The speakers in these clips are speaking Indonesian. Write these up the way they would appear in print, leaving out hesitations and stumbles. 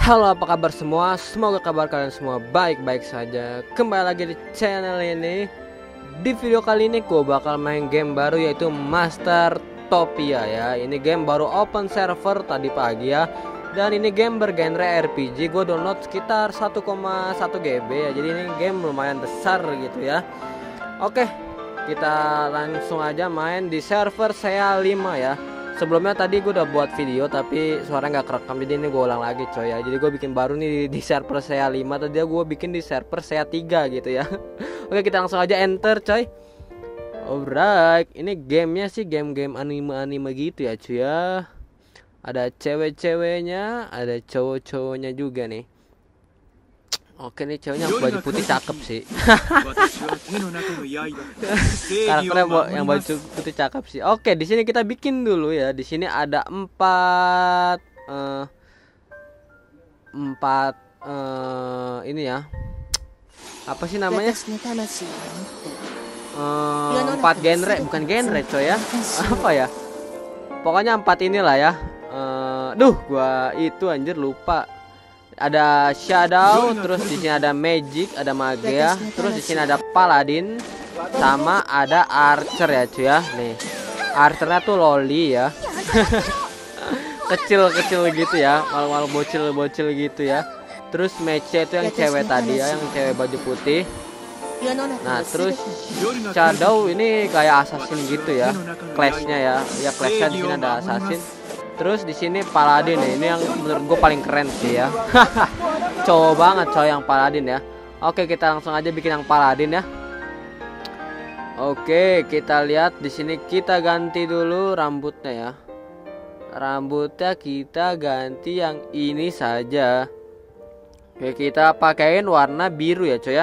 Halo, apa kabar semua? Semoga kabar kalian semua baik-baik saja. Kembali lagi di channel ini. Di video kali ini gue bakal main game baru, yaitu Master Topia ya. Ini game baru open server tadi pagi ya. Dan ini game bergenre RPG. Gue download sekitar 1,1 GB ya. Jadi ini game lumayan besar gitu ya. Oke, kita langsung aja main di server SEA 5 ya. Sebelumnya tadi gue udah buat video tapi suaranya nggak kerekam, jadi ini gue ulang lagi coy ya. Jadi gue bikin baru nih di server SEA 5, tadi gue bikin di server SEA 3 gitu ya. Oke, kita langsung aja enter coy. Alright, ini gamenya sih game-game anime-anime gitu ya cuy ya. Ada cewek-ceweknya, ada cowok-cowoknya juga nih. Oke, nih ceweknya baju putih cakep sih. Karakternya yang baju putih cakep sih. Oke, di sini kita bikin dulu ya. Di sini ada empat ini ya. Apa sih namanya? Empat genre, bukan genre coy ya. Apa ya? Pokoknya empat inilah ya. Gua itu anjir lupa. Ada Shadow, terus di sini ada Magic, ada Magia, terus di sini ada Paladin, sama ada Archer ya cuy ya. Nih, Archernya tuh loli ya. Kecil-kecil gitu ya, malu-malu bocil-bocil gitu ya. Terus Mage itu yang cewek tadi ya, yang cewek baju putih. Nah, terus Shadow ini kayak assassin gitu ya, clashnya ya. Ya clashnya di sini ada assassin. Terus di sini Paladin nih, ini yang menurut gue paling keren sih ya. Cowok banget coy yang Paladin ya. Oke, kita langsung aja bikin yang Paladin ya. Oke, kita lihat di sini, kita ganti dulu rambutnya ya. Rambutnya kita ganti yang ini saja. Oke, kita pakaiin warna biru ya coy ya.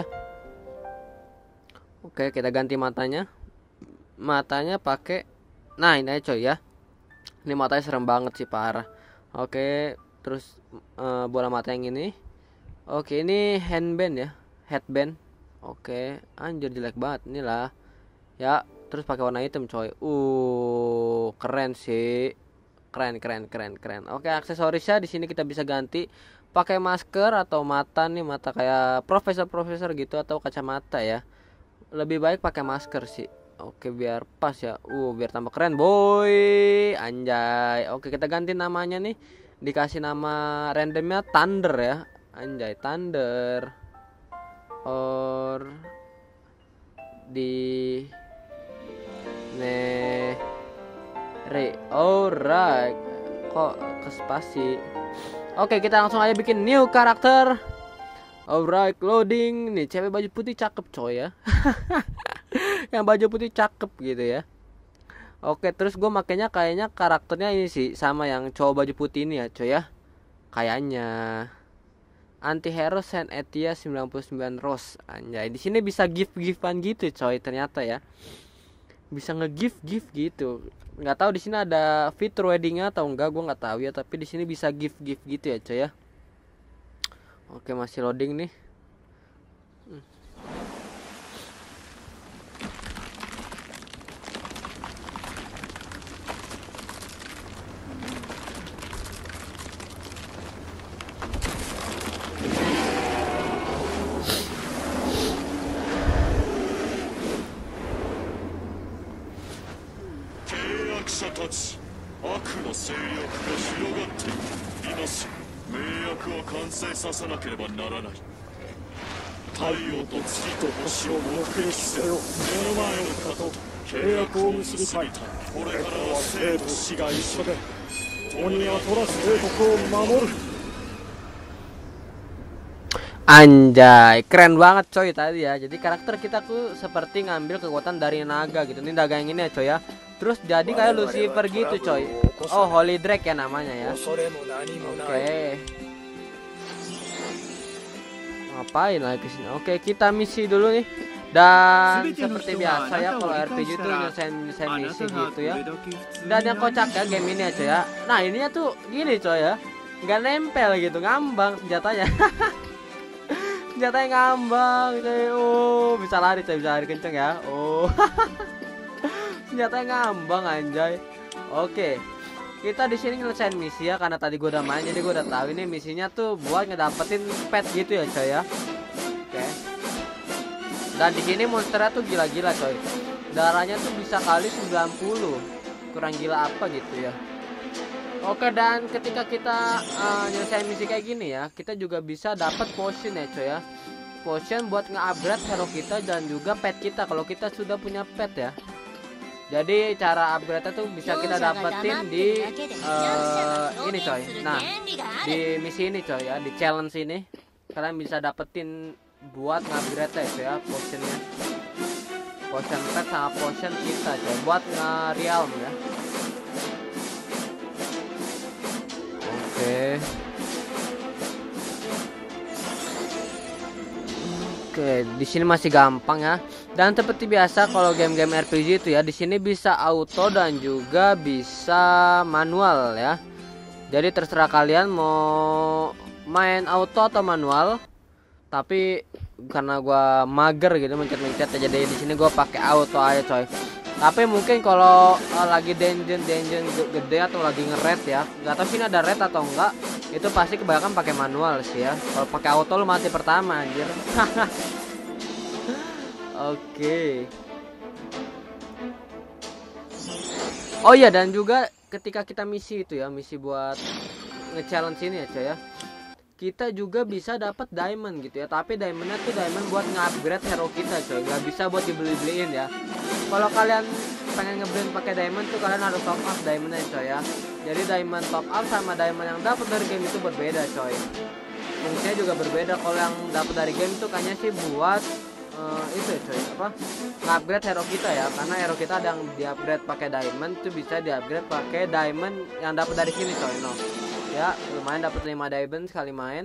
Oke, kita ganti matanya. Matanya pakai, nah ini aja coy ya. Ini matanya serem banget sih, parah. Oke, terus bola mata yang ini. Oke, ini handband ya, headband. Oke, anjir jelek banget inilah. Ya, terus pakai warna hitam coy. Keren sih. Keren. Oke, aksesorisnya di sini kita bisa ganti pakai masker atau mata nih, mata kayak profesor gitu, atau kacamata ya. Lebih baik pakai masker sih. Oke, biar pas ya. Biar tambah keren boy. Anjay. Oke, kita ganti namanya nih. Dikasih nama randomnya Thunder ya. Anjay, Thunder. Or di alright. Kok ke spasi. Oke, kita langsung aja bikin new karakter. Alright, loading. Nih cewek baju putih cakep coy ya. Yang baju putih cakep gitu ya. Oke, terus gue makanya kayaknya karakternya ini sih sama yang cowok baju putih ini ya coy ya. Kayaknya anti-hero Saint Etia 99 Rose. Anjay, di sini bisa gift-giftan gitu coy ternyata ya. Bisa nge-gift gitu. Nggak tahu di sini ada fitur weddingnya atau enggak, gue nggak tahu ya, tapi di sini bisa gift gitu ya coy ya. Oke, masih loading nih. Anjay, keren banget coy tadi ya. Jadi karakter kita tuh seperti ngambil kekuatan dari naga gitu. Ini naga yang ini ya coy ya. Terus jadi kayak Lucifer gitu coy. Oh, Holy Drake ya namanya ya. Oke. Ngapain lagi kesini? Oke, kita misi dulu nih. Dan seperti biasa ya, kalau RPG itu nyelesain misi gitu ya. Dan yang kocak ya game ini ya coy ya. Nah, ininya tuh gini coy ya. Nggak nempel gitu, ngambang senjatanya. Senjatanya ngambang coy. Bisa lari coy, bisa lari kenceng ya. Senjatanya ngambang anjay. Oke. kita di sini nyelesain misi ya, karena tadi gue udah main jadi gue udah tahu ini misinya tuh buat ngedapetin pet gitu ya coy ya. Oke. Dan di sini monsternya tuh gila-gila coy. Darahnya tuh bisa kali 90. Kurang gila apa gitu ya. Oke, dan ketika kita nyelesain misi kayak gini ya, kita juga bisa dapat potion ya coy ya. Potion buat nge-upgrade hero kita dan juga pet kita kalau kita sudah punya pet ya. Jadi cara upgrade tuh bisa kita dapetin di ini coy. Nah, di misi ini coy ya, di challenge ini kalian bisa dapetin buat nge-upgrade ya potionnya. Potion pet sama potion kita coy buat nge-realm ya. Oke, di sini masih gampang ya. Dan seperti biasa kalau game-game RPG itu ya, di sini bisa auto dan juga bisa manual ya. Jadi terserah kalian mau main auto atau manual. Tapi karena gua mager gitu mencet-mencet, jadi di sini gua pakai auto aja coy. Tapi mungkin kalau lagi dungeon gede atau lagi nge-raid ya, nggak tahu sih ada raid atau enggak, itu pasti kebanyakan pakai manual sih ya. Kalau pakai auto lu mati pertama anjir. Oke. Oh iya, dan juga ketika kita misi itu ya, misi buat nge-challenge ini ya coy ya, kita juga bisa dapat diamond gitu ya. Tapi diamondnya tuh diamond buat nge-upgrade hero kita coy, nggak bisa buat dibeli-beliin ya. Kalau kalian pengen nge-blend pakai diamond tuh kalian harus top up diamondnya coy ya. Jadi diamond top up sama diamond yang dapat dari game itu berbeda coy. Fungsinya juga berbeda. Kalau yang dapat dari game itu kayaknya sih buat itu ya coy, apa, nge-upgrade hero kita ya. Karena hero kita ada yang di-upgrade pakai diamond tuh bisa di-upgrade pakai diamond yang dapat dari sini coy. No. Ya, lumayan dapat 5 diamond sekali main.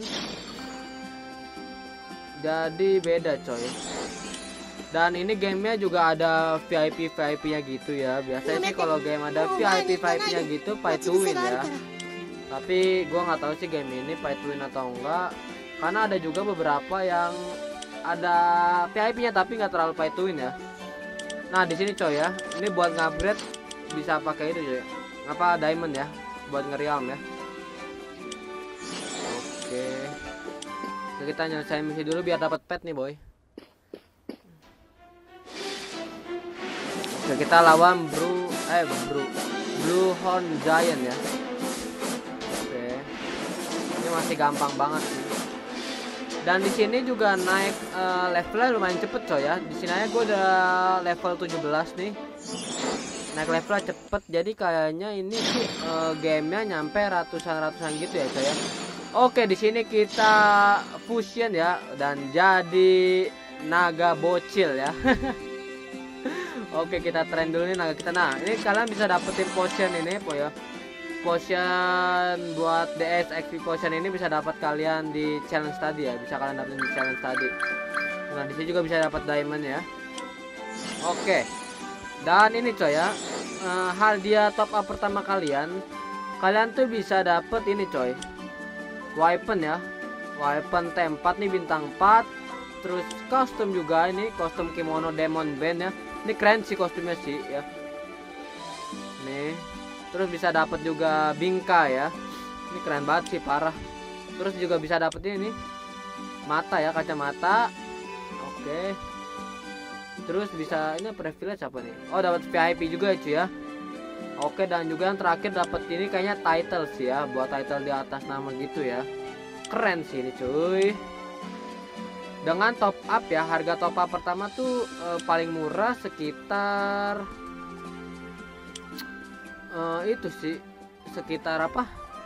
Jadi beda coy. Dan ini gamenya juga ada VIP-nya gitu ya. Biasanya sih kalau game ada VIP-nya gitu pay to win ya. Tapi gua nggak tahu sih game ini pay to win atau enggak. Karena ada juga beberapa yang ada VIP-nya tapi nggak terlalu pay to win ya. Nah, di sini coy ya. Ini buat ngupgrade bisa pakai itu coy. Apa diamond ya buat nge-realm ya. Oke. Kita nyelesain misi dulu biar dapat pet nih, boy. Oke, kita lawan Blue Horn Giant ya. Oke. Ini masih gampang banget sih. Dan di sini juga naik levelnya lumayan cepet coy ya. Di sini aja gue udah level 17 nih. Naik levelnya cepet, jadi kayaknya ini sih gamenya nyampe ratusan gitu ya coy ya. Oke, di sini kita fusion ya dan jadi naga bocil ya. Oke, kita tren dulu nih naga kita. Nah, ini kalian bisa dapetin potion ini po ya. Potion buat DS XP potion ini bisa dapat kalian di challenge tadi ya. Bisa kalian dapetin di challenge tadi. Nah, di sini juga bisa dapat diamond ya. Oke. Dan ini coy ya. Hal dia top up pertama kalian tuh bisa dapet ini coy. Weapon ya. Weapon T4 nih bintang 4. Terus kostum juga ini, kostum kimono Demon Band ya. Ini keren sih kostumnya sih ya. Nih. Terus bisa dapat juga bingka ya. Ini keren banget sih, parah. Terus juga bisa dapet ini mata ya, kacamata. Oke. Terus bisa ini privilege apa nih? Oh, dapat VIP juga ya cuy ya. Oke, dan juga yang terakhir dapat ini kayaknya title sih ya, buat title di atas nama gitu ya. Keren sih ini cuy. Dengan top up ya, harga top up pertama tuh paling murah sekitar itu sih sekitar apa?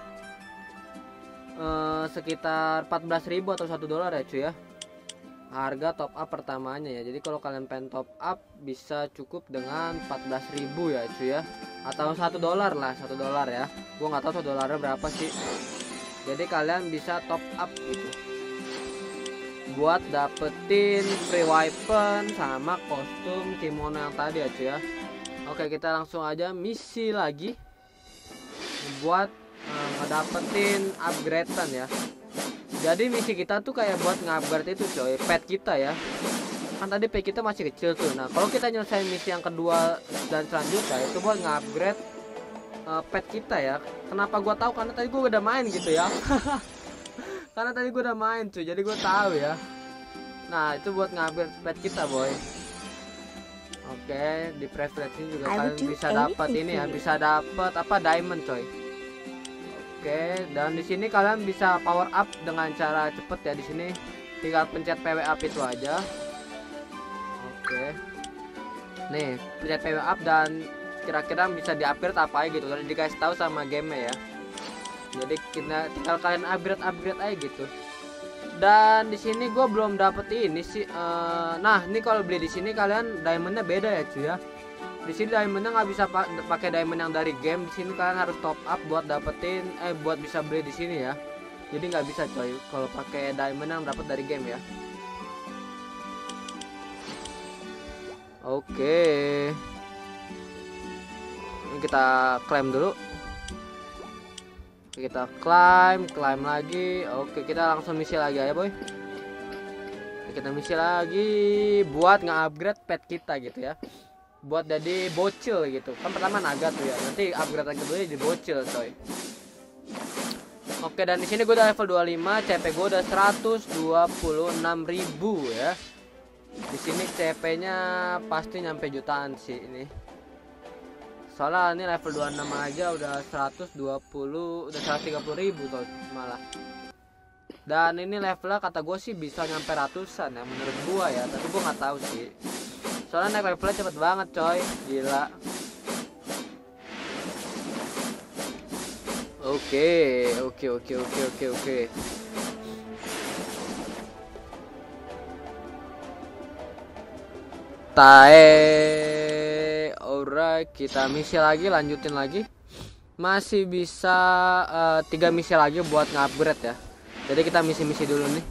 Sekitar 14.000 atau $1 ya cuy ya. Harga top up pertamanya ya. Jadi kalau kalian pengen top up bisa cukup dengan 14.000 ya cuy ya. Atau $1 lah, $1 ya. Gua nggak tahu $1 berapa sih. Jadi kalian bisa top up gitu. Buat dapetin free weapon sama kostum kimono yang tadi ya cuy ya. Oke, kita langsung aja misi lagi buat ngedapetin upgradean ya. Jadi misi kita tuh kayak buat ngupgrade itu coy, pet kita ya. Kan tadi pet kita masih kecil tuh. Nah, kalau kita nyelesain misi yang kedua dan selanjutnya itu buat ngupgrade pet kita ya. Kenapa gua tahu? Karena tadi gua udah main gitu ya. Karena tadi gua udah main cuy, jadi gua tahu ya. Nah, itu buat ngambil pet kita, boy. Oke, di preference juga kalian bisa dapat ini ya, bisa dapat apa diamond coy. Oke, dan di sini kalian bisa power up dengan cara cepet ya. Di sini tinggal pencet PW up itu aja. Oke. Nih, pencet PW up dan kira-kira bisa di-upgrade apa aja gitu. Udah dikasih tahu sama game ya. Jadi kita tinggal kalian upgrade aja gitu. Dan di sini gue belum dapet ini sih. Nah, ini kalau beli di sini kalian diamondnya beda ya cuy ya. Di sini diamondnya nggak bisa pakai diamond yang dari game. Di sini kalian harus top up buat dapetin buat bisa beli di sini ya. Jadi nggak bisa coy kalau pakai diamond yang dapat dari game ya. Oke. Ini kita klaim dulu. Kita klaim lagi. Oke, kita langsung misi lagi ya boy. Kita misi lagi buat nge-upgrade pet kita gitu ya. Buat jadi bocil gitu. Kan pertama naga tuh ya. Nanti upgrade lagi dulu jadi bocil coy. Oke, dan di sini gue udah level 25, CP gue udah 126.000 ya. Di sini CP-nya pasti nyampe jutaan sih ini. Soalnya ini level 26 aja udah 120, udah 130.000 tuh malah. Dan ini levelnya kata gue sih bisa nyampe ratusan ya menurut gua ya, tapi gua nggak tahu sih. Soalnya naik levelnya cepet banget coy, gila. Oke. Alright, kita misi lagi, lanjutin lagi. Masih bisa 3 misi lagi buat nge-upgrade ya. Jadi kita misi-misi dulu nih.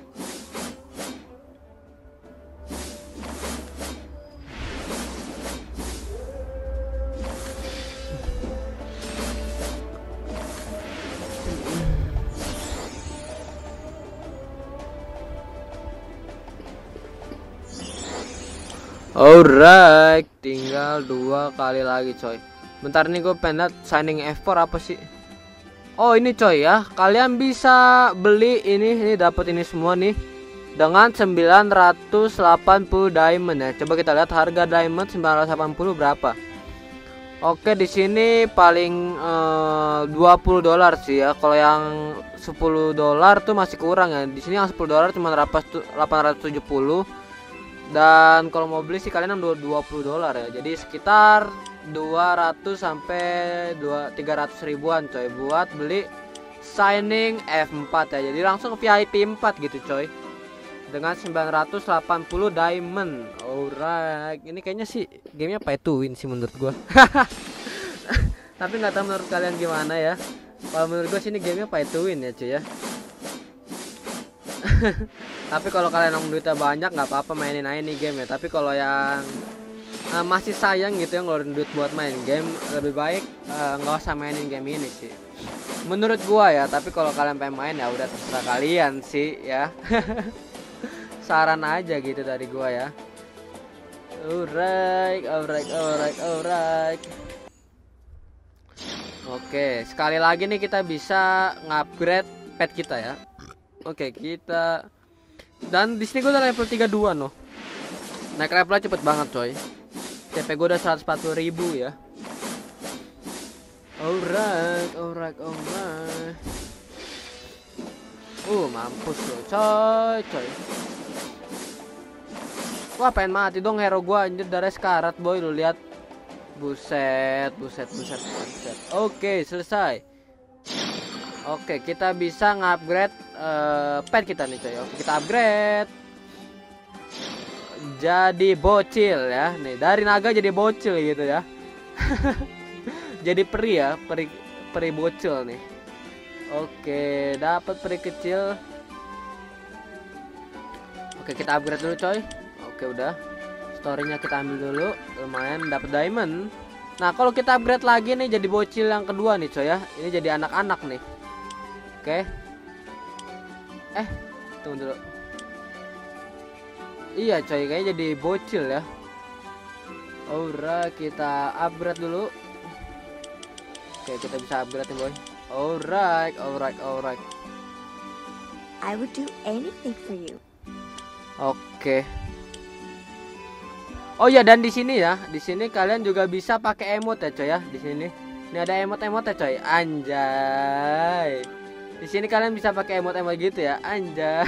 Alright, tinggal 2 kali lagi coy. Bentar nih gue pengen lihat signing F4 apa sih. Oh ini coy ya, kalian bisa beli ini dapat ini semua nih dengan 980 diamond ya. Coba kita lihat harga diamond 980 berapa. Oke, di sini paling $20 sih ya. Kalau yang $10 tuh masih kurang ya. Di sini yang $10 cuma 870. Dan kalau mau beli sih kalian $20 ya. Jadi sekitar 200 sampai 300 ribuan coy buat beli signing F4 ya. Jadi langsung ke VIP 4 gitu coy. Dengan 980 diamond. Alright, ini kayaknya sih gamenya pay to win sih menurut gua. Tapi nggak tahu menurut kalian gimana ya. Kalau menurut gua sih ini gamenya pay to win ya cuy ya. Tapi kalau kalian yang duitnya banyak nggak apa-apa mainin aja nih game ya. Tapi kalau yang masih sayang gitu yang ngeluarin duit buat main game, lebih baik nggak usah mainin game ini sih menurut gua ya. Tapi kalau kalian pengen main ya udah terserah kalian sih ya. Saran aja gitu dari gua ya. Alright. Oke, sekali lagi nih kita bisa ngupgrade pet kita ya. Oke, kita dan di sini gue udah level 32 noh. Naik levelnya cepet banget coy. CP gue udah 140.000 ya. Alright. Mampus lo coy. Wah, pengen mati dong hero gue anjir, darah sekarat boy, lu lihat. Buset. Oke, selesai. Oke, kita bisa ngupgrade pet kita nih coy. Oke, kita upgrade jadi bocil ya. Nih, dari naga jadi bocil gitu ya. Jadi peri ya, peri bocil nih. Oke, dapat peri kecil. Oke, kita upgrade dulu coy. Oke, udah. Storynya kita ambil dulu. Lumayan dapat diamond. Nah, kalau kita upgrade lagi nih jadi bocil yang kedua nih coy ya. Ini jadi anak-anak nih. Oke. Tunggu dulu. Iya coy, kayaknya jadi bocil ya. Aura, kita upgrade dulu. Oke, kita bisa upgrade nih boy. Alright. I would do anything for you. Oke. Oh ya, dan di sini ya, di sini kalian juga bisa pakai emote ya coy ya. Di sini, ini ada emote-emote ya coy. Anjay. Di sini kalian bisa pakai emote-emote gitu ya, anjay.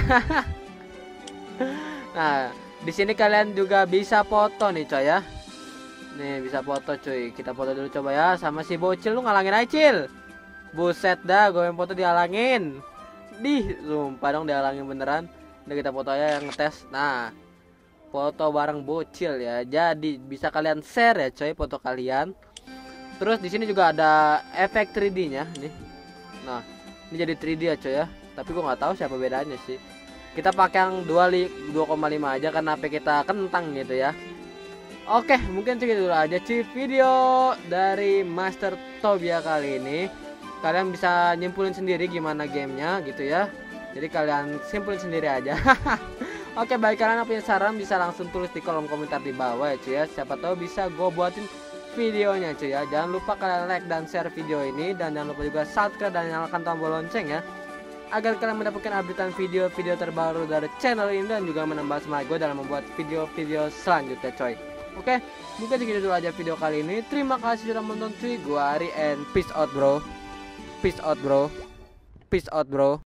Nah, di sini kalian juga bisa foto nih coy ya. Nih bisa foto cuy. Kita foto dulu coba ya sama si bocil. Lu ngalangin aja Cil. Buset dah, gue yang foto dihalangin. Sumpah dong dihalangin beneran. Udah kita foto aja yang ngetes. Nah, foto bareng bocil ya. Jadi bisa kalian share ya coy foto kalian. Terus di sini juga ada efek 3D-nya nih. Nah, ini jadi 3D ya coy ya. Tapi gue nggak tahu siapa bedanya sih. Kita pakai yang 2,5 aja karena HP kita kentang gitu ya. Oke, mungkin segitu dulu aja cuy video dari Master Tobia kali ini. Kalian bisa nyimpulin sendiri gimana gamenya gitu ya. Jadi kalian simpulin sendiri aja. Oke, bagi kalian yang punya saran bisa langsung tulis di kolom komentar di bawah ya cuy ya. Siapa tahu bisa gue buatin videonya cuy ya. Jangan lupa kalian like dan share video ini. Dan jangan lupa juga subscribe dan nyalakan tombol lonceng ya, agar kalian mendapatkan updatean video-video terbaru dari channel ini dan juga menambah semangat gue dalam membuat video-video selanjutnya coy. Oke, mungkin segitu dulu aja video kali ini. Terima kasih sudah menonton cuy. Gue Ari and peace out bro.